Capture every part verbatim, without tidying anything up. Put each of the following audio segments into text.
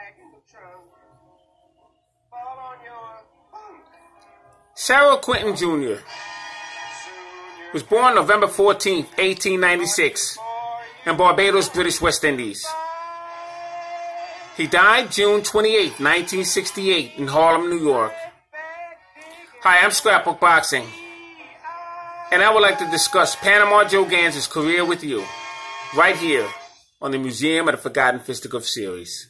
Sarah Quinton Junior was born November fourteenth, eighteen ninety-six, in Barbados, British West Indies. He died June twenty-eighth, nineteen sixty-eight, in Harlem, New York. Hi, I'm Scrapbook Boxing, and I would like to discuss Panama Joe Ganz' career with you, right here on the Museum of the Forgotten Fisticuffs series.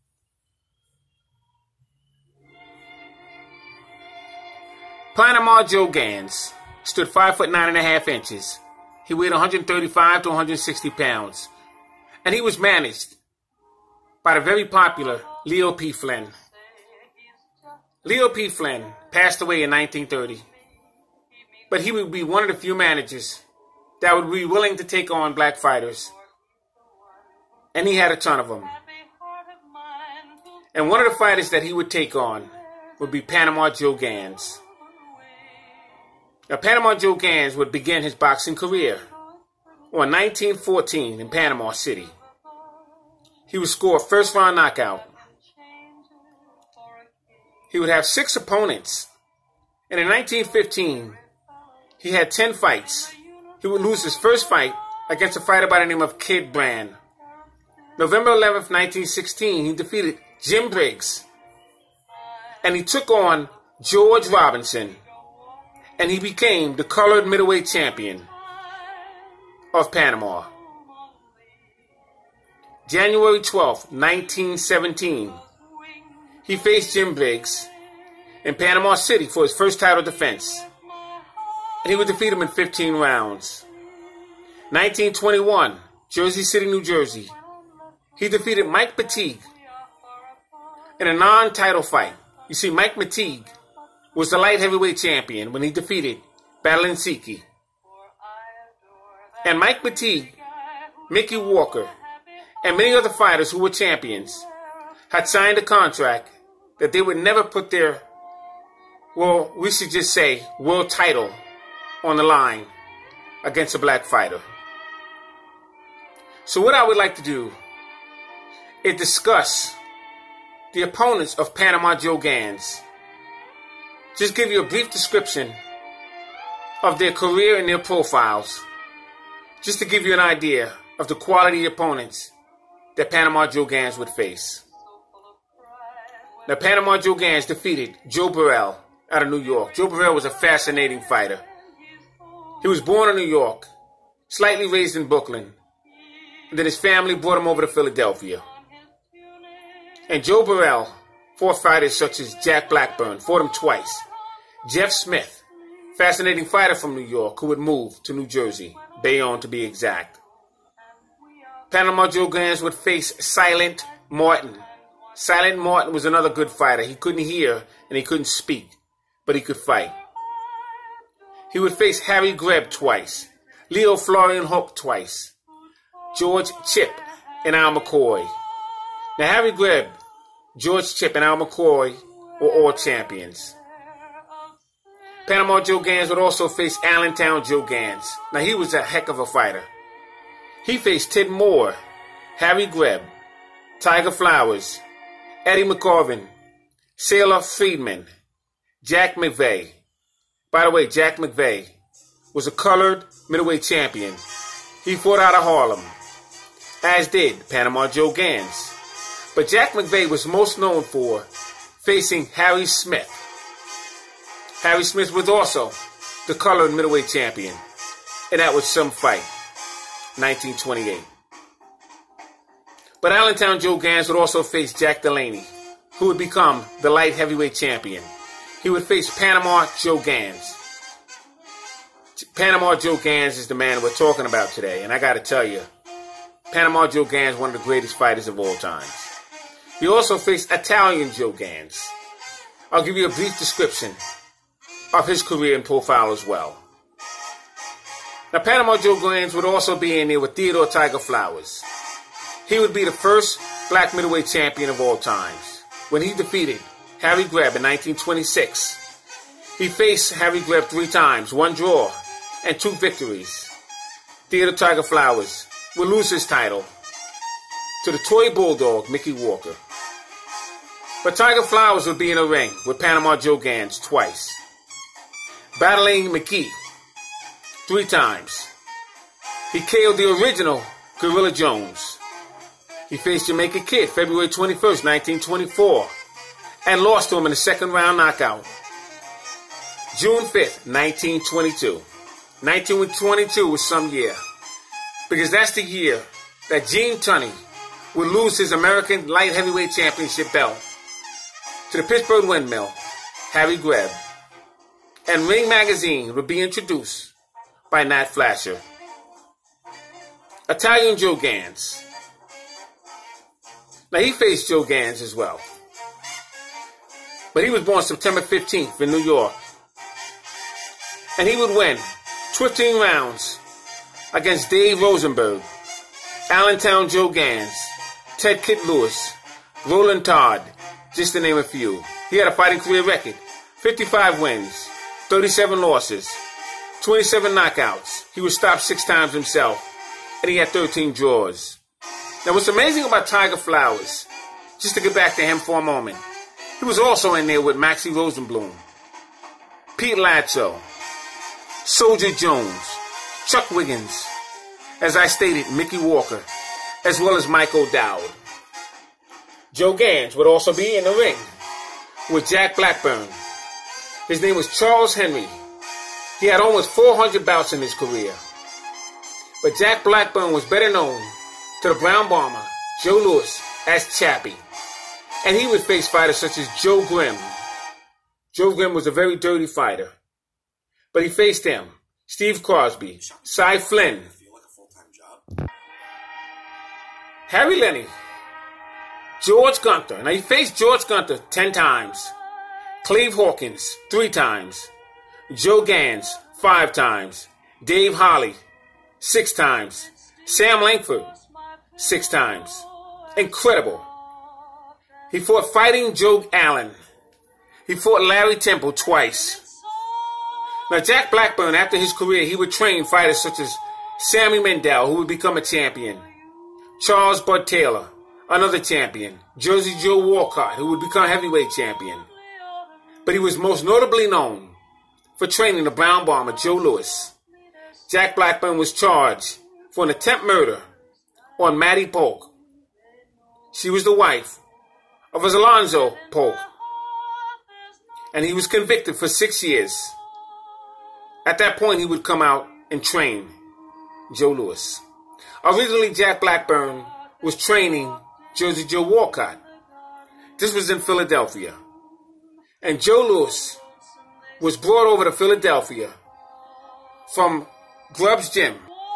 Panama Joe Ganz stood five foot nine and a half inches. He weighed one hundred thirty-five to one hundred sixty pounds, and he was managed by the very popular Leo P. Flynn. Leo P. Flynn passed away in nineteen thirty, but he would be one of the few managers that would be willing to take on black fighters, and he had a ton of them. And one of the fighters that he would take on would be Panama Joe Ganz. Now, Panama Joe Ganz would begin his boxing career on nineteen fourteen in Panama City. He would score a first-round knockout. He would have six opponents. And in nineteen fifteen, he had ten fights. He would lose his first fight against a fighter by the name of Kid Brand. November eleventh, nineteen sixteen, he defeated Jim Briggs. And he took on George Robinson. And he became the colored middleweight champion of Panama. January twelfth, nineteen seventeen, he faced Jim Briggs in Panama City for his first title defense. And he would defeat him in fifteen rounds. nineteen twenty-one, Jersey City, New Jersey. He defeated Mike Mateague in a non-title fight. You see, Mike Mateague was the light heavyweight champion when he defeated Balinsiki. And Mike Mateague, Mickey Walker, and many other fighters who were champions had signed a contract that they would never put their, well, we should just say, world title on the line against a black fighter. So what I would like to do is discuss the opponents of Panama Joe Ganz. Just give you a brief description of their career and their profiles, just to give you an idea of the quality opponents that Panama Joe Ganz would face. Now, Panama Joe Ganz defeated Joe Burrell out of New York. Joe Burrell was a fascinating fighter. He was born in New York, slightly raised in Brooklyn, and then his family brought him over to Philadelphia. And Joe Burrell fought fighters such as Jack Blackburn, fought him twice. Jeff Smith, fascinating fighter from New York who would move to New Jersey, Bayonne to be exact. Panama Joe Ganz would face Silent Martin. Silent Martin was another good fighter. He couldn't hear and he couldn't speak, but he could fight. He would face Harry Greb twice, Leo Florian Hope twice, George Chip and Al McCoy. Now, Harry Greb, George Chip, and Al McCoy were all champions. Panama Joe Ganz would also face Allentown Joe Ganz. Now, he was a heck of a fighter. He faced Ted Moore, Harry Greb, Tiger Flowers, Eddie McCarvin, Sailor Friedman, Jack McVeigh. By the way, Jack McVeigh was a colored middleweight champion. He fought out of Harlem, as did Panama Joe Ganz. But Jack McVeigh was most known for facing Harry Smith. Harry Smith was also the colored middleweight champion, and that was some fight, nineteen twenty-eight. But Allentown Joe Ganz would also face Jack Delaney, who would become the light heavyweight champion. He would face Panama Joe Ganz. Panama Joe Ganz is the man we're talking about today, and I got to tell you, Panama Joe Ganz is one of the greatest fighters of all time. He also faced Italian Joe Ganz. I'll give you a brief description of his career and profile as well. Now, Panama Joe Ganz would also be in there with Theodore Tiger Flowers. He would be the first black middleweight champion of all times when he defeated Harry Greb in nineteen twenty-six. He faced Harry Greb three times, one draw and two victories. Theodore Tiger Flowers would lose his title to the toy bulldog, Mickey Walker. But Tiger Flowers would be in a ring with Panama Joe Gans twice. Battling McKee three times. He K O'd the original Gorilla Jones. He faced Jamaica Kid February twenty-first, nineteen twenty-four, and lost to him in the second round knockout. June fifth, nineteen twenty-two. nineteen twenty-two was some year, because that's the year that Gene Tunney would lose his American Light Heavyweight Championship belt to the Pittsburgh Windmill, Harry Greb, and Ring Magazine would be introduced by Nat Flasher. Italian Joe Gans. Now, he faced Joe Gans as well, but he was born September fifteenth in New York, and he would win fifteen rounds against Dave Rosenberg, Allentown Joe Gans, Ted Kit Lewis, Roland Todd, just to name a few. He had a fighting career record, fifty-five wins, thirty-seven losses, twenty-seven knockouts. He was stopped six times himself, and he had thirteen draws. Now, what's amazing about Tiger Flowers, just to get back to him for a moment, he was also in there with Maxie Rosenblum, Pete Latzo, Soldier Jones, Chuck Wiggins, as I stated, Mickey Walker, as well as Mike O'Dowd. Joe Gans would also be in the ring with Jack Blackburn. His name was Charles Henry. He had almost four hundred bouts in his career. But Jack Blackburn was better known to the Brown Bomber, Joe Louis, as Chappie. And he would face fighters such as Joe Grimm. Joe Grimm was a very dirty fighter. But he faced him, Steve Crosby, Cy Flynn, Harry Lenny, George Gunther. Now, he faced George Gunther ten times. Cleve Hawkins, three times. Joe Gans, five times. Dave Holly, six times. Sam Langford, six times. Incredible. He fought Fighting Joe Allen. He fought Larry Temple twice. Now, Jack Blackburn, after his career, he would train fighters such as Sammy Mendel, who would become a champion. Charles Bud Taylor, another champion. Jersey Joe Walcott, who would become heavyweight champion. But he was most notably known for training the Brown Bomber, Joe Louis. Jack Blackburn was charged for an attempt murder on Mattie Polk. She was the wife of Alonzo Polk. And he was convicted for six years. At that point, he would come out and train Joe Louis. Originally, Jack Blackburn was training Jersey Joe Walcott. This was in Philadelphia. And Joe Louis was brought over to Philadelphia from Grubb's Gym.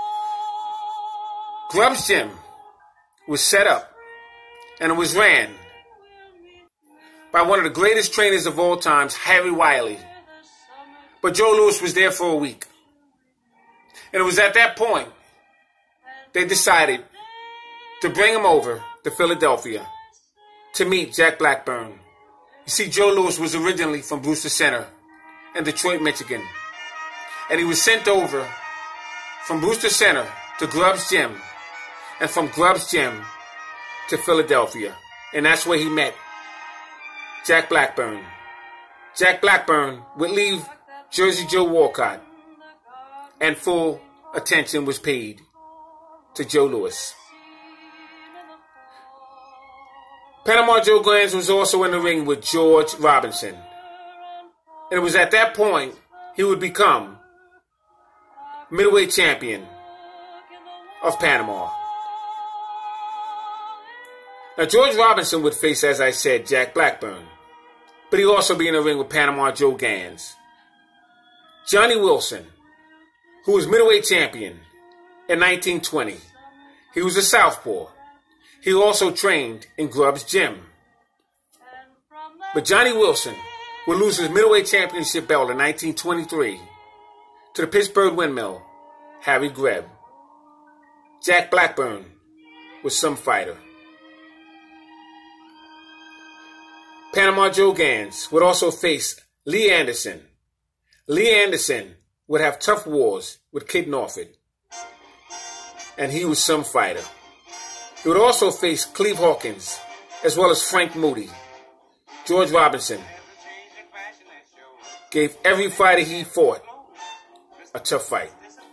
Grubb's Gym was set up and it was ran by one of the greatest trainers of all times, Harry Wiley. But Joe Louis was there for a week. And it was at that point they decided to bring him over to Philadelphia to meet Jack Blackburn. You see, Joe Louis was originally from Brewster Center in Detroit, Michigan. And he was sent over from Brewster Center to Grubb's Gym, and from Grubb's Gym to Philadelphia. And that's where he met Jack Blackburn. Jack Blackburn would leave Jersey Joe Walcott, and full attention was paid to Joe Louis. Panama Joe Gans was also in the ring with George Robinson. And it was at that point he would become middleweight champion of Panama. Now, George Robinson would face, as I said, Jack Blackburn. But he'd also be in the ring with Panama Joe Gans. Johnny Wilson, who was middleweight champion in nineteen twenty. He was a southpaw. He also trained in Grubb's Gym. But Johnny Wilson would lose his middleweight championship belt in nineteen twenty-three to the Pittsburgh Windmill, Harry Greb. Jack Blackburn was some fighter. Panama Joe Gans would also face Lee Anderson. Lee Anderson would have tough wars with Kid Norfolk. And he was some fighter. He would also face Cleve Hawkins, as well as Frank Moody. George Robinson gave every fighter he fought a tough fight.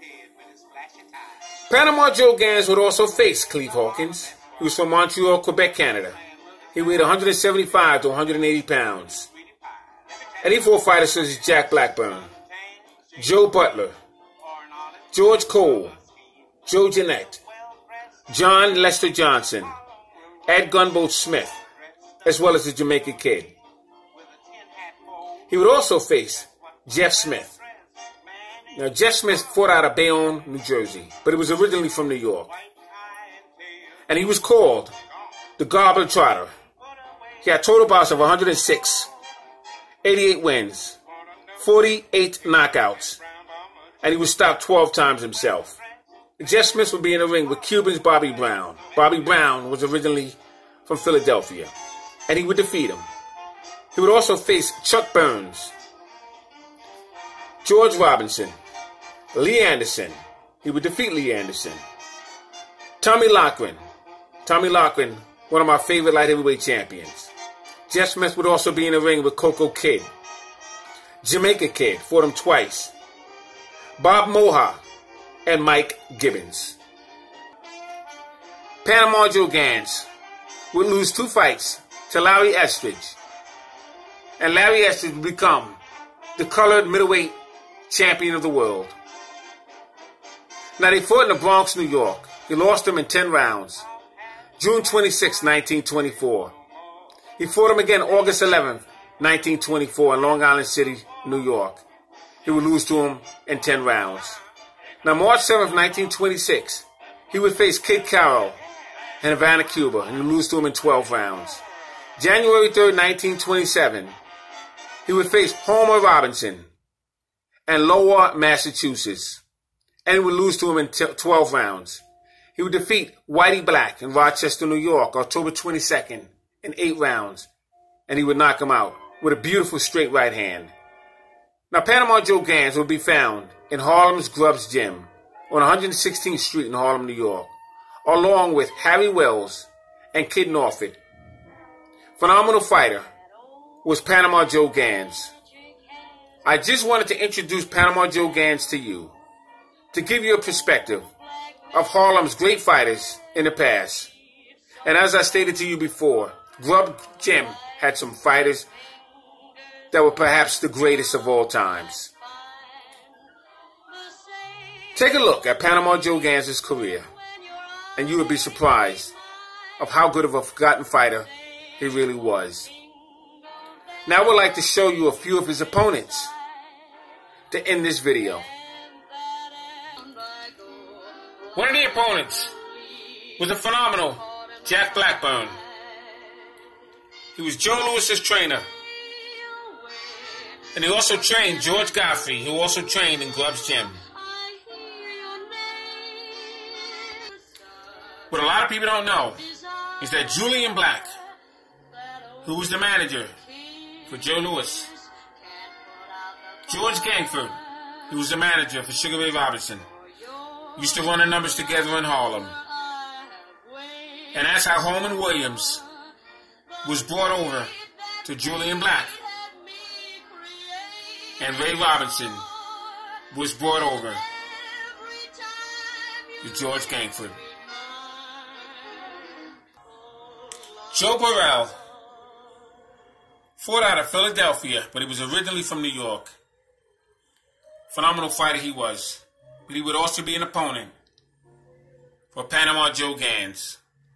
Panama Joe Gans would also face Cleve Hawkins. He was from Montreal, Quebec, Canada. He weighed one hundred seventy-five to one hundred eighty pounds. And he fought fighters such as Jack Blackburn, Joe Butler, George Cole, Joe Jeanette, John Lester Johnson, Ed Gunboat Smith, as well as the Jamaica Kid. He would also face Jeff Smith. Now, Jeff Smith fought out of Bayonne, New Jersey, but he was originally from New York. And he was called the Gobbler Trotter. He had total bouts of one hundred six, eighty-eight wins, forty-eight knockouts, and he was stopped twelve times himself. Jeff Smith would be in the ring with Cuban's Bobby Brown. Bobby Brown was originally from Philadelphia, and he would defeat him. He would also face Chuck Burns, George Robinson, Lee Anderson. He would defeat Lee Anderson. Tommy Loughran. Tommy Loughran, one of my favorite light heavyweight champions. Jeff Smith would also be in the ring with Coco Kid. Jamaica Kid fought him twice. Bob Moha and Mike Gibbons. Panama Joe Gans would lose two fights to Larry Estridge. And Larry Estridge would become the colored middleweight champion of the world. Now, they fought in the Bronx, New York. He lost him in ten rounds. June twenty-sixth, nineteen twenty-four. He fought him again August eleventh, nineteen twenty-four in Long Island City, New York. He would lose to him in ten rounds. Now, March seventh, nineteen twenty-six, he would face Kid Carroll in Havana, Cuba, and he would lose to him in twelve rounds. January third, nineteen twenty-seven, he would face Homer Robinson in Lowell, Massachusetts, and he would lose to him in twelve rounds. He would defeat Whitey Black in Rochester, New York, October twenty-second, in eight rounds, and he would knock him out with a beautiful straight right hand. Now, Panama Joe Gans would be found in Harlem's Grubbs Gym on one hundred sixteenth Street in Harlem, New York, along with Harry Wells and Kid Norfolk. Phenomenal fighter was Panama Joe Gans. I just wanted to introduce Panama Joe Gans to you to give you a perspective of Harlem's great fighters in the past. And as I stated to you before, Grubb Gym had some fighters that were perhaps the greatest of all times. Take a look at Panama Joe Gans' career, and you would be surprised of how good of a forgotten fighter he really was. Now I would like to show you a few of his opponents to end this video. One of the opponents was the phenomenal Jack Blackburn. He was Joe Louis's trainer. And he also trained George Godfrey, who also trained in Grubbs Gym. What a lot of people don't know is that Julian Black, who was the manager for Joe Louis, George Gangford, who was the manager for Sugar Ray Robinson, used to run the numbers together in Harlem. And that's how Holman Williams was brought over to Julian Black. And Ray Robinson was brought over to George Gangford. Joe Burrell fought out of Philadelphia, but he was originally from New York. Phenomenal fighter he was. But he would also be an opponent for Panama Joe Gans.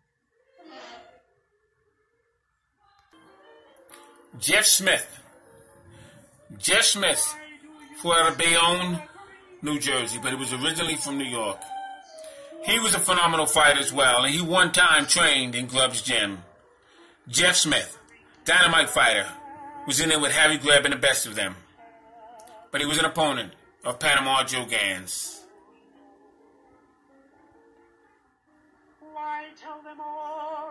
Jeff Smith. Jeff Smith fought out of Bayonne, New Jersey, but he was originally from New York. He was a phenomenal fighter as well, and he one time trained in Grubbs Gym. Jeff Smith, dynamite fighter, was in there with Harry grabbing the best of them. But he was an opponent of Panama Joe Gans. Why tell them all?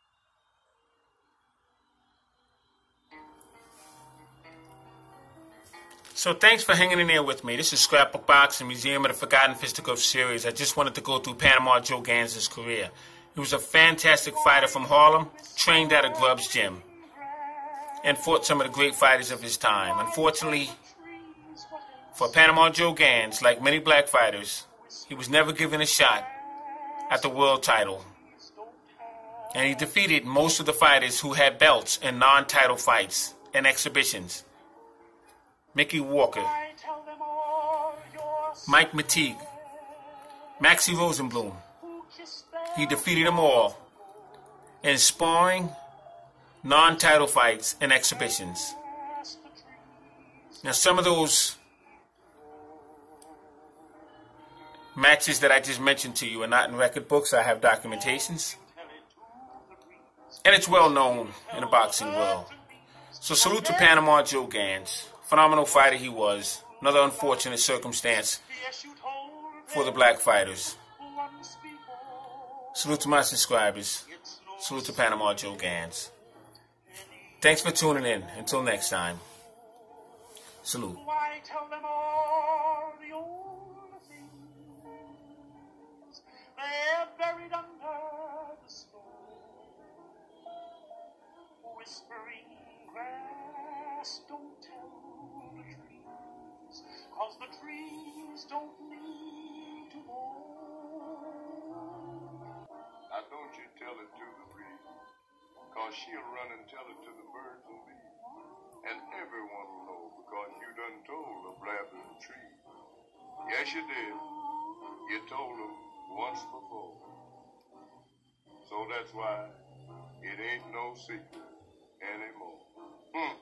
So thanks for hanging in there with me. This is Scrapbook Boxing Museum of the Forgotten Fisticuffs series. I just wanted to go through Panama Joe Gans' career. He was a fantastic fighter from Harlem, trained at a Grubbs Gym. and fought some of the great fighters of his time. Unfortunately for Panama Joe Gans, like many black fighters, he was never given a shot at the world title. And he defeated most of the fighters who had belts in non-title fights and exhibitions. Mickey Walker, Mike Mateague, Maxie Rosenblum. He defeated them all in sparring, non-title fights, and exhibitions. Now, some of those matches that I just mentioned to you are not in record books. I have documentations. And it's well known in the boxing world. So salute to Panama Joe Gans. Phenomenal fighter he was. Another unfortunate circumstance for the black fighters. Salute to my subscribers. Salute to Panama Joe Gans. Thanks for tuning in. Until next time. Salute. Whispering grass, don't tell the trees, 'cause the trees don't need to mourn. Now don't you tell it to the breeze, 'cause she'll run and tell it to the birds and bees. And everyone will know, because you done told the blabbing tree. Yes, you did. You told them once before. So that's why it ain't no secret anymore. Hmm.